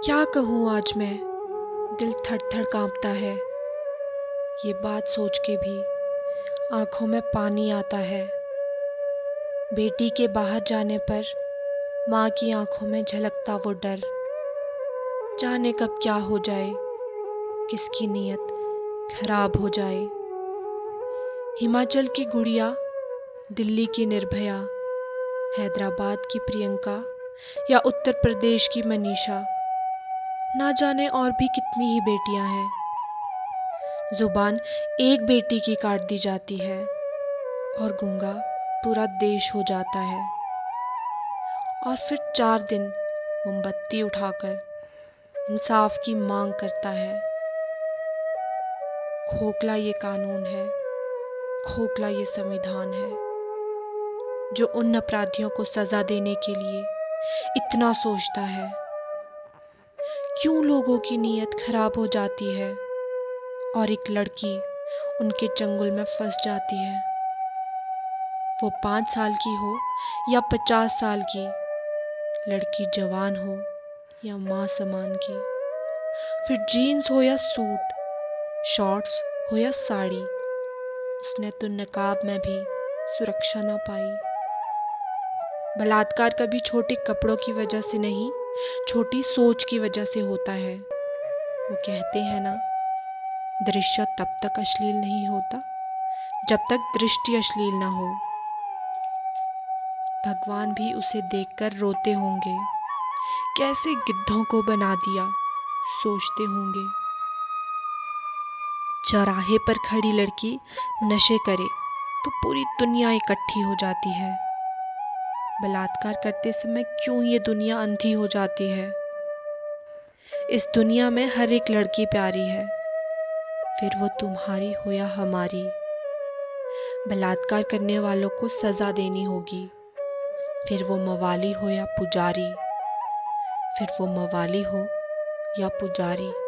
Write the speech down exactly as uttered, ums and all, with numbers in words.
क्या कहूँ आज मैं, दिल थर थर काँपता है। ये बात सोच के भी आँखों में पानी आता है। बेटी के बाहर जाने पर माँ की आँखों में झलकता वो डर। जाने कब क्या हो जाए, किसकी नीयत खराब हो जाए। हिमाचल की गुड़िया, दिल्ली की निर्भया, हैदराबाद की प्रियंका या उत्तर प्रदेश की मनीषा, ना जाने और भी कितनी ही बेटियां हैं। जुबान एक बेटी की काट दी जाती है और गूंगा पूरा देश हो जाता है। और फिर चार दिन मोमबत्ती उठाकर इंसाफ की मांग करता है। खोखला ये कानून है, खोखला ये संविधान है, जो उन अपराधियों को सजा देने के लिए इतना सोचता है। क्यों लोगों की नीयत खराब हो जाती है और एक लड़की उनके चंगुल में फंस जाती है। वो पाँच साल की हो या पचास साल की, लड़की जवान हो या माँ समान की, फिर जीन्स हो या सूट, शॉर्ट्स हो या साड़ी, उसने तो नकाब में भी सुरक्षा ना पाई। बलात्कार कभी छोटे कपड़ों की वजह से नहीं, छोटी सोच की वजह से होता है। वो कहते हैं ना, दृश्य तब तक अश्लील नहीं होता जब तक दृष्टि अश्लील ना हो। भगवान भी उसे देखकर रोते होंगे, कैसे गिद्धों को बना दिया, सोचते होंगे। चौराहे पर खड़ी लड़की नशे करे तो पूरी दुनिया इकट्ठी हो जाती है। बलात्कार करते समय क्यों ये दुनिया अंधी हो जाती है? इस दुनिया में हर एक लड़की प्यारी है, फिर वो तुम्हारी हो या हमारी। बलात्कार करने वालों को सजा देनी होगी, फिर वो मवाली हो या पुजारी, फिर वो मवाली हो या पुजारी।